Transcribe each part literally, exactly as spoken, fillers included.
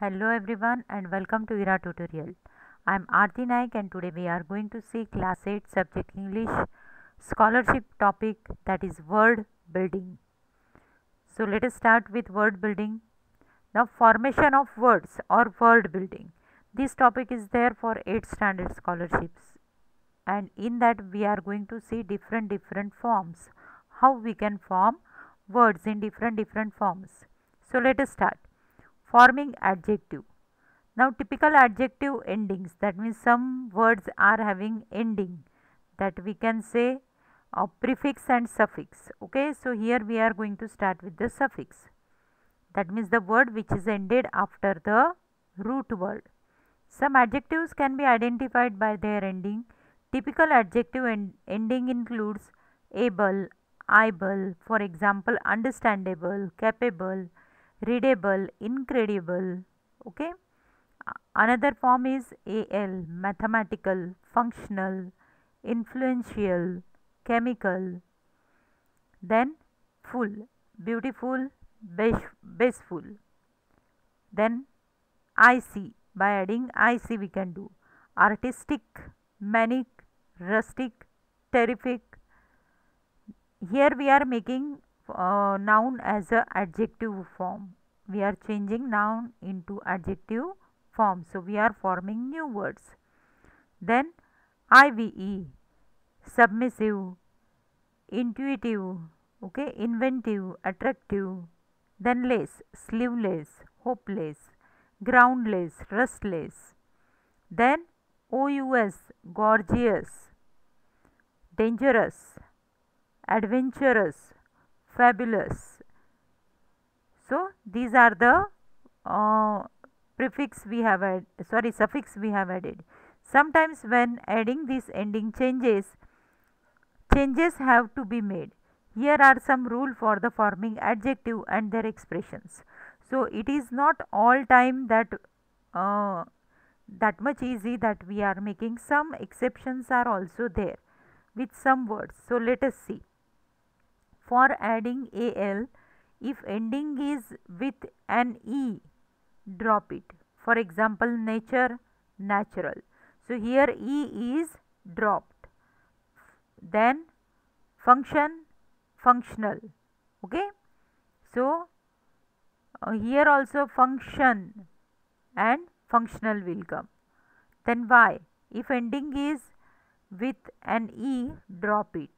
Hello everyone and welcome to IRA tutorial. I am Aarti Naik and today we are going to see class eight subject English scholarship topic, that is word building. So let us start with word building. Now formation of words or word building. This topic is there for eighth standard scholarships, and in that we are going to see different different forms, how we can form words in different different forms. So let us start. Forming adjective. Now typical adjective endings, that means some words are having ending, that we can say a prefix and suffix. Okay, so here we are going to start with the suffix, that means the word which is ended after the root word. Some adjectives can be identified by their ending. Typical adjective end ending includes able, able, for example understandable, capable, readable, incredible. Okay. Another form is al, mathematical, functional, influential, chemical. Then full, beautiful, bestful. Then ic, by adding ic we can do artistic, manic, rustic, terrific. Here we are making uh, noun as a adjective form. We are changing noun into adjective form. So we are forming new words. Then I V E, submissive, intuitive, okay, inventive, attractive. Then less, sleeveless, hopeless, groundless, restless. Then O U S, gorgeous, dangerous, adventurous, fabulous. So these are the uh, prefix we have added, sorry suffix we have added. Sometimes when adding this ending changes, changes have to be made. Here are some rule for the forming adjective and their expressions. So it is not all time that uh, that much easy that we are making. Some exceptions are also there with some words. So let us see. For adding al, if ending is with an e, drop it. For example, nature, natural. So here e is dropped. Then function, functional. Okay. So uh, here also function and functional will come. Then y, if ending is with an e, drop it.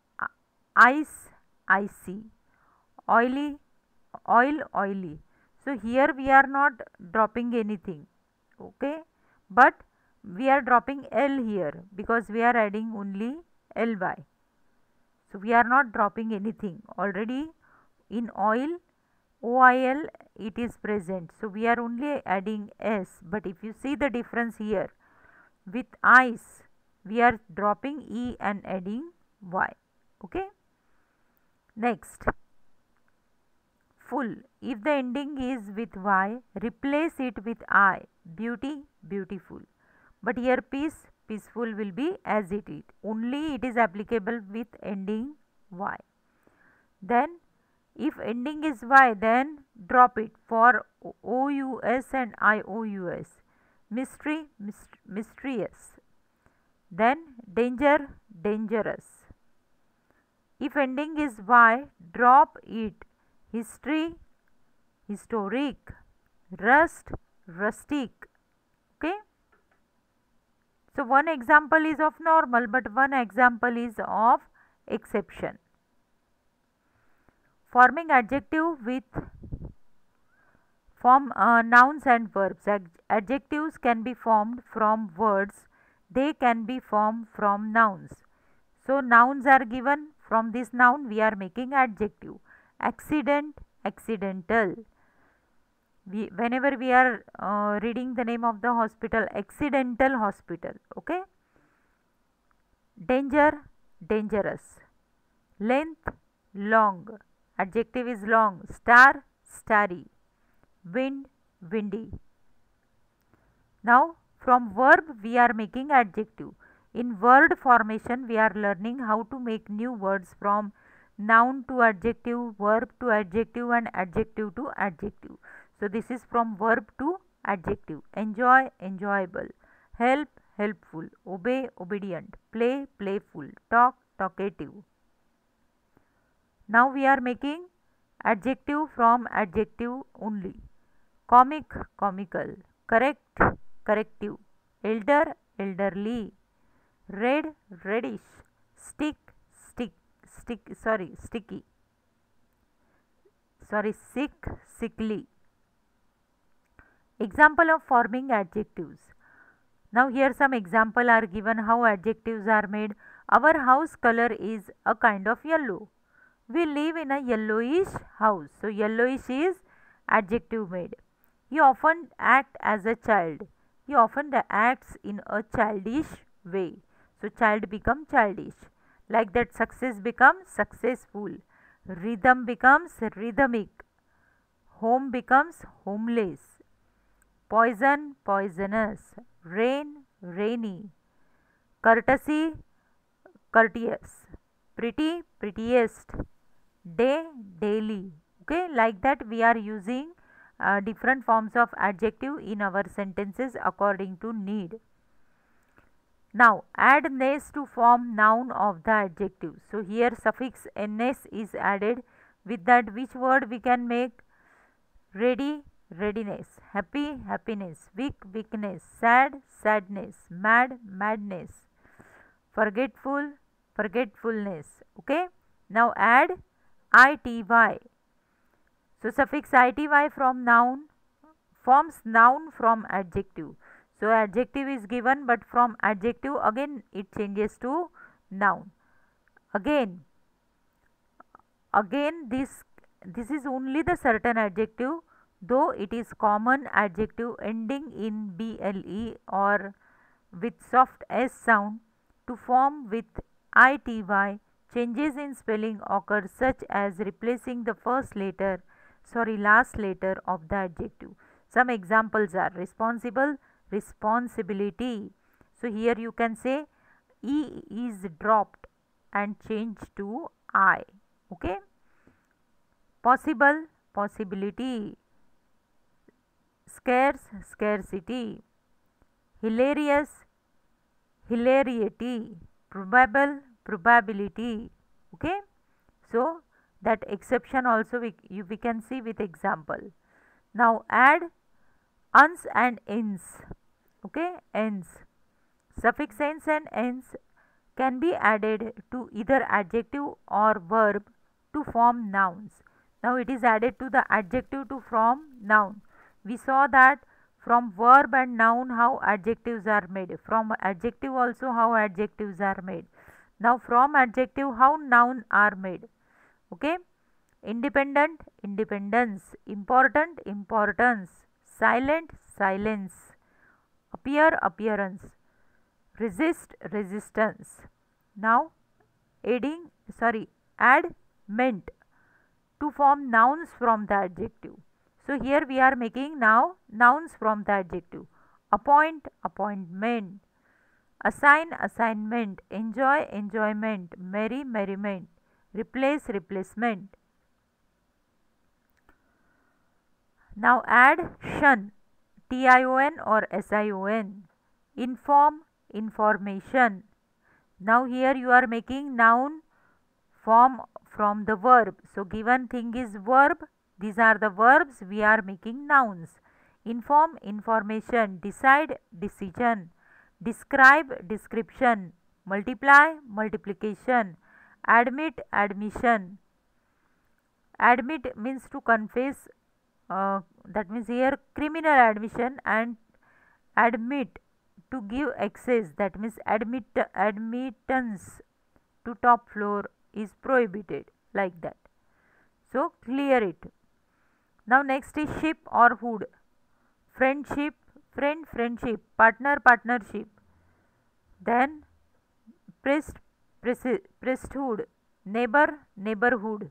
Ice, icy, oily, oil, oily. So here we are not dropping anything, okay, but we are dropping L here because we are adding only ly. So we are not dropping anything. Already in oil, oil it is present. So we are only adding s. But if you see the difference here, with ice we are dropping e and adding y. Okay. Next, full. If the ending is with y, replace it with I. Beauty, beautiful. But here peace, peaceful will be as it is. Only it is applicable with ending y. Then if ending is y, then drop it for O U S and I O U S. Mystery, myst mysterious. Then danger, dangerous. If ending is y, drop it. History, historic. Rust, rustic. Okay. So one example is of normal, but one example is of exception. Forming adjective with form uh, nouns and verbs. Ad adjectives can be formed from words. They can be formed from nouns. So nouns are given. From this noun we are making adjective. Accident, accidental. We, whenever we are uh, reading the name of the hospital, accidental hospital. Okay. Danger, dangerous. Length, long. Adjective is long. Star, starry. Wind, windy. Now from verb we are making adjective. In word formation we are learning how to make new words from noun to adjective, verb to adjective and adjective to adjective. So this is from verb to adjective. Enjoy, enjoyable. Help, helpful. Obey, obedient. Play, playful. Talk, talkative. Now we are making adjective from adjective only. Comic, comical. Correct, corrective. Elder, elderly. Red, reddish. Stick, stick, stick, sorry, sticky. Sorry, sick, sickly. Example of forming adjectives. Now here some example are given how adjectives are made. Our house color is a kind of yellow. We live in a yellowish house. So yellowish is adjective made. He often act as a child. He often acts in a childish way. So child become childish. Like that, success becomes successful. Rhythm becomes rhythmic. Home becomes homeless. Poison, poisonous. Rain, rainy. Courtesy, courteous. Pretty, prettiest. Day, daily. Okay, like that we are using uh, different forms of adjective in our sentences according to need. Now add ness to form noun of the adjective. So here suffix ns is added. With that, which word we can make? Ready, readiness. Happy, happiness. Weak, weakness. Sad, sadness. Mad, madness. Forgetful, forgetfulness. Okay. Now add ity. So suffix ity from noun forms noun from adjective. So adjective is given, but from adjective again it changes to noun. Again, again this this is only the certain adjective, though it is common adjective ending in ble or with soft s sound to form with ity. Changes in spelling occur such as replacing the first letter, sorry last letter of the adjective. Some examples are responsible, responsibility. So here you can say e is dropped and changed to I. Okay. Possible, possibility. Scarce, scarcity. Hilarious, hilarity. Probable, probability. Okay. So that exception also we, you, we can see with example. Now add uns and ins. Okay, ends. Suffix ens and ends can be added to either adjective or verb to form nouns. Now it is added to the adjective to form noun. We saw that from verb and noun how adjectives are made. From adjective also how adjectives are made. Now from adjective how noun are made. Okay. Independent, independence. Important, importance. Silent, silence. Appear, appearance. Resist, resistance. Now adding, sorry, add meant to form nouns from the adjective. So here we are making now nouns from the adjective. Appoint, appointment. Assign, assignment. Enjoy, enjoyment. Merry, merriment. Replace, replacement. Now add shun, T I O N or S I O N. Inform, information. Now here you are making noun form from the verb. So given thing is verb. These are the verbs we are making nouns. Inform, information. Decide, decision. Describe, description. Multiply, multiplication. Admit, admission. Admit means to confess. Uh, that means here criminal admission, and admit to give access, that means admit admittance to top floor is prohibited, like that. So clear it. Now next is ship or hood. Friendship, friend, friendship. Partner, partnership. Then priest, priesthood. Neighbor, neighborhood.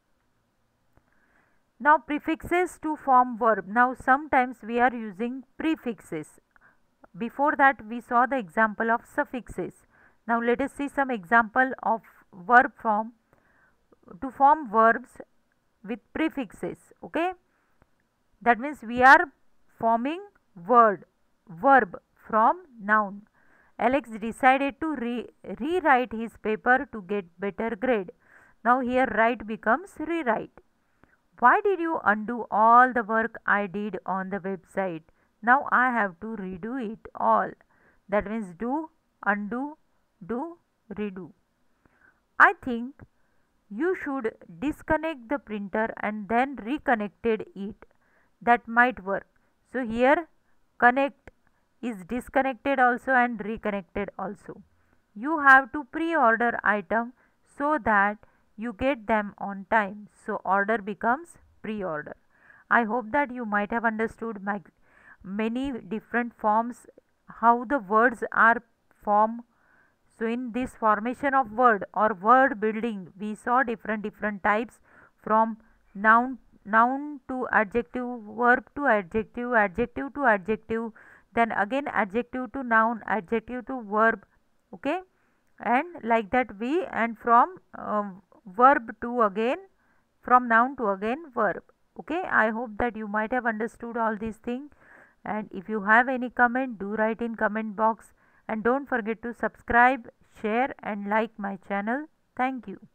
Now prefixes to form verb. Now sometimes we are using prefixes. Before that we saw the example of suffixes. Now let us see some example of verb form to form verbs with prefixes. Okay, that means we are forming word verb from noun. Alex decided to re- rewrite his paper to get better grade. Now here write becomes rewrite. Why did you undo all the work I did on the website? Now I have to redo it all. That means do, undo, do, redo. I think you should disconnect the printer and then reconnected it. That might work. So here connect is disconnected also and reconnected also. You have to pre-order item so that you get them on time. So order becomes pre-order. I hope that you might have understood my many different forms, how the words are formed. So in this formation of word or word building, we saw different different types, from noun noun to adjective, verb to adjective, adjective to adjective, then again adjective to noun, adjective to verb. Okay, and like that we, and from uh, verb to again, from noun to again verb. Okay, I hope that you might have understood all these things, and if you have any comment, do write in comment box, and don't forget to subscribe, share and like my channel. Thank you.